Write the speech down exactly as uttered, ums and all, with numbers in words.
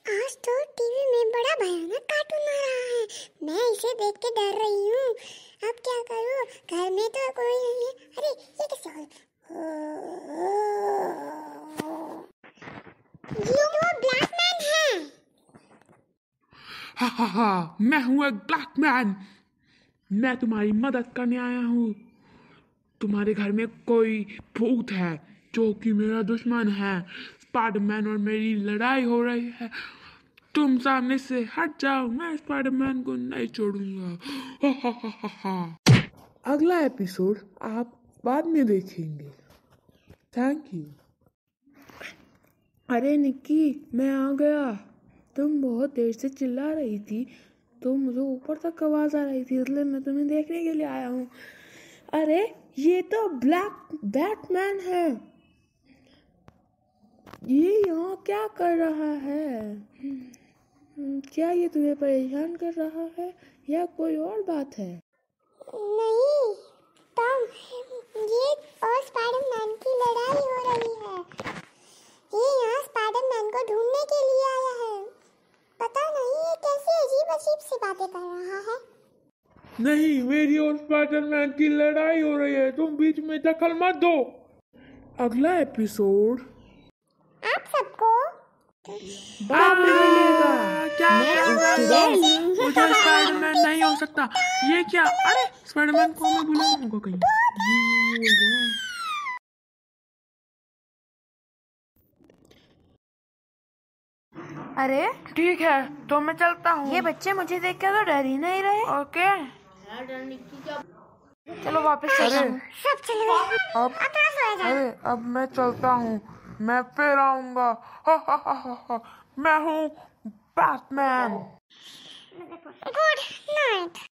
आज तो टीवी में बड़ा भयानक कार्टून आ रहा है। मैं इसे देख के डर रही हूँ। अब क्या करूँ? घर में तो कोई नहीं है। अरे ये कैसे हो? ये तो ब्लैक मैन है। हा हा हा, मैं हूँ एक ब्लैक मैन। मैं तुम्हारी मदद करने आया हूँ। तुम्हारे घर में कोई भूत है जो कि मेरा दुश्मन है। स्पाइडरमैन और मेरी लड़ाई हो रही है। तुम सामने से हट जाओ, मैं स्पाइडरमैन को नहीं छोड़ूंगा। हा हा हा हा। अगला एपिसोड आप बाद में देखेंगे। Thank you. अरे निक्की, मैं आ गया। तुम बहुत देर से चिल्ला रही थी तो मुझे ऊपर तक आवाज आ रही थी, इसलिए मैं तुम्हें देखने के लिए आया हूँ। अरे ये तो ब्लैक बैटमैन है। ये यहाँ क्या कर रहा है? क्या ये तुम्हें परेशान कर रहा है या कोई और बात है? नहीं टॉम, ये और स्पाइडरमैन की लड़ाई हो रही है। ये यहाँ स्पाइडरमैन को ढूंढने के लिए आया है। पता नहीं ये कैसे अजीब अजीब सी बातें कर रहा है। नहीं, मेरी और स्पाइडरमैन की लड़ाई हो रही है, तुम बीच में दखल मत दो। अगला एपिसोड आप सबको बाद में मिलेगा। क्या मुझे स्पाइडरमैन नहीं हो सकता। ये क्या? अरे स्पाइडरमैन को हमें बुलाना होगा कहीं। अरे ठीक है तो मैं चलता हूँ। ये बच्चे मुझे देख के तो डर ही नहीं रहे। ओके चलो वापस चलते अरे हैं। सब चले गए। अब अब थोड़ा सोया जाए। अरे अब मैं चलता हूँ, मैं फिर आऊंगा। हा हा हा हा हा। मैं हूँ बैटमैन। Good night.